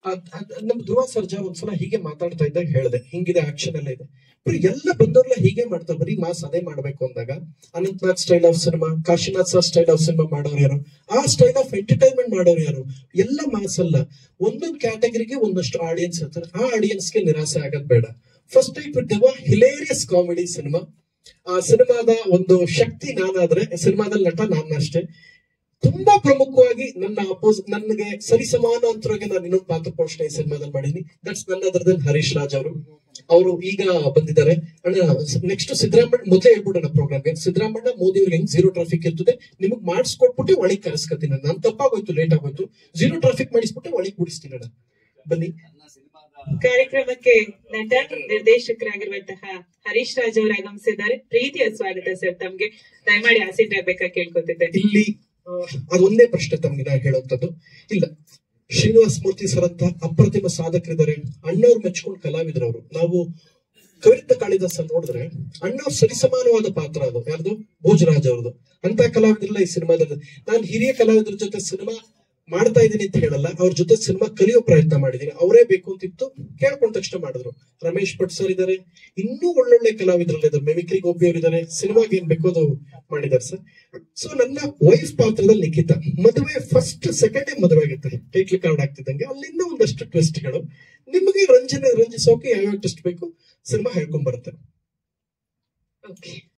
ನಮ್ ಧ್ರುವ ಸರ್ಜಾ ಒಂದ್ಸಲ ಹೀಗೆ ಮಾತಾಡ್ತಾ ಇದ್ದಾಗ ಹೇಳ್ದೆ, ಹಿಂಗಿದೆ ಆಕ್ಷನ್ ಎಲ್ಲ ಇದೆ, ಬರೀ ಎಲ್ಲ ಬಂದವ್ರಲ್ಲ ಹೀಗೆ ಮಾಡ್ತಾರೆ, ಬರೀ ಮಾಸ್ ಅದೇ ಮಾಡ್ಬೇಕು ಅಂದಾಗ Ananthnath style of cinema, Kashinath sir style of cinema ಮಾಡೋರು ಯಾರು, ಆ ಸ್ಟೈಲ್ ಆಫ್ ಎಂಟರ್ಟೈನ್ಮೆಂಟ್ ಮಾಡೋರು ಯಾರು? ಎಲ್ಲ ಮಾಸ್ ಅಲ್ಲ, ಒಂದೊಂದು ಕ್ಯಾಟಗರಿಗೆ ಒಂದಷ್ಟು ಆಡಿಯನ್ಸ್ ಇರ್ತಾರೆ. ಆ ಆಡಿಯನ್ಸ್ಗೆ ನಿರಾಸೆ ಆಗೋದ್ ಬೇಡ. ಫಸ್ಟ್ ಟೈಪ್ ಇದ್ದವ ಹಿಲೇರಿಯಸ್ ಕಾಮಿಡಿ ಸಿನಿಮಾ. ಆ ಸಿನಿಮಾದ ಒಂದು ಶಕ್ತಿ ನಾನಾದ್ರೆ ಸಿನಿಮಾದಲ್ಲಿ ನಟ ನಾನು ಅಷ್ಟೇ. ತುಂಬಾ ಪ್ರಮುಖವಾಗಿ ನನಗೆ ಸರಿಸಮಾನಾಂತರವಾಗಿ ನಾನು ಇನ್ನೊಂದು ಪಾತ್ರ ಪೋಷಣೆ ಈ ಸಿನಿಮಾದಲ್ಲಿ ಮಾಡೀನಿ. ದಟ್ಸ್ ನನ್ ಅದರ್ ದೆನ್ ಹರೀಶ್ ರಾಜ್ ಅವರು ಈಗ ಬಂದಿದ್ದಾರೆ. ನೆಕ್ಸ್ಟ್ ಸಿದ್ದರಾಮಯ್ಯ, ಮೊದಲೇ ಹೇಳ್ಬಿಡೋಣ ಪ್ರೋಗ್ರಾಮ್ಗೆ, ಸಿದ್ದರಾಮಯ್ಯ ಮೋದಿ ಅವ್ರಿಗೆ ಹೆಂಗ್ ಜೀರೋ ಟ್ರಾಫಿಕ್ ಇರ್ತದೆ ನಿಮಗ್ ಮಾಡಿಸ್ಕೊಟ್ಬಿಟ್ಟು ಒಳಗೆ ಕರೆಸ್ಕೊತೀನಿ. ನಾನು ತಪ್ಪಾಗೋಯ್ತು, ಲೇಟ್ ಆಗೋಯ್ತು, ಜೀರೋ ಟ್ರಾಫಿಕ್ ಮಾಡಿಸ್ಬಿಟ್ಟು ಒಳಗೆ ಕೂಡಿಸ್ತೀನಿ ಅಣ್ಣ. ಬನ್ನಿ. ಕಾರ್ಯಕ್ರಮಕ್ಕೆ ನಟ ನಿರ್ದೇಶಕರಾಗಿರುವಂತಹ ಹರೀಶ್ ರಾಜ್ ಅವರು ಆಗಮಿಸಿದ್ದಾರೆ. ಪ್ರೀತಿಯ ಸ್ವಾಗತ ಸರ್ ತಮ್ಗೆ. ದಯಮಾಡಿ ಆಸೀನರಾಗಬೇಕಾ ಕೇಳ್ಕೊತಿದ್ದೆ. ಇಲ್ಲಿ ಅದೊಂದೇ ಪ್ರಶ್ನೆ ತಮ್ಗೆ ನಾ ಹೇಳುವಂತದ್ದು ಇಲ್ಲ. ಶ್ರೀನಿವಾಸ ಮೂರ್ತಿ ಸರ್ ಅಂತ ಅಪ್ರತಿಮ ಸಾಧಕರಿದ್ದಾರೆ, ಅಣ್ಣವ್ರು ಮೆಚ್ಕೊಂಡು ಕಲಾವಿದರವರು. ನಾವು ಕವಿರತ್ನ ಕಾಳಿದಾಸ ನೋಡಿದ್ರೆ ಅಣ್ಣವ್ರು ಸರಿಸಮಾನವಾದ ಪಾತ್ರ ಅದು. ಯಾರ್ದು? ಭೋಜರಾಜ್ ಅವ್ರದ್ದು. ಅಂತ ಕಲಾವಿದರೆಲ್ಲ ಈ ಸಿನಿಮಾದಲ್ಲಿ. ನಾನು ಹಿರಿಯ ಕಲಾವಿದರ ಜೊತೆ ಸಿನಿಮಾ ಮಾಡ್ತಾ ಇದ್ದೀನಿ ಅಂತ ಹೇಳಲ್ಲ, ಅವ್ರ ಜೊತೆ ಸಿನಿಮಾ ಕಲಿಯೋ ಪ್ರಯತ್ನ ಮಾಡಿದೀನಿ. ಅವರೇ ಬೇಕು ಅಂತಿತ್ತು, ಕೇಳ್ಕೊಂಡ ತಕ್ಷಣ ಮಾಡಿದ್ರು. ರಮೇಶ್ ಭಟ್ ಸರ್ ಇದಾರೆ, ಇನ್ನೂ ಒಳ್ಳೊಳ್ಳೆ ಕಲಾವಿದರಲ್ಲ ಇದ್ದಾರೆ. ಮೆಮಿಕ್ರಿ ಗೋಪಿ ಅವರು ಇದಾರೆ, ಸಿನಿಮಾಗೆ ಏನ್ ಬೇಕೋ ಅದು ಮಾಡಿದ್ದಾರೆ ಸರ್. ಸೊ ನನ್ನ ವೈಫ್ ಪಾತ್ರದಲ್ಲಿ ನಿಖಿತ ಮದುವೆ ಫಸ್ಟ್ ಸೆಕೆಂಡ್ ಮದುವೆ ಆಗಿತ್ತು, ಟೈಟ್ಲ್ ಕಾರ್ಡ್ ಆಗ್ತಿದ್ದಂಗೆ. ಅಲ್ಲಿಂದ ಒಂದಷ್ಟು ಟ್ವಿಸ್ಟ್ಗಳು ನಿಮಗೆ ರಂಜಿಸೋಕೆ ಯಾವ್ಯಾವ ಟ್ವಿಸ್ಟ್ ಬೇಕು ಸಿನಿಮಾ ಹೇಳ್ಕೊಂಡ್ ಬರುತ್ತೆ. ಓಕೆ.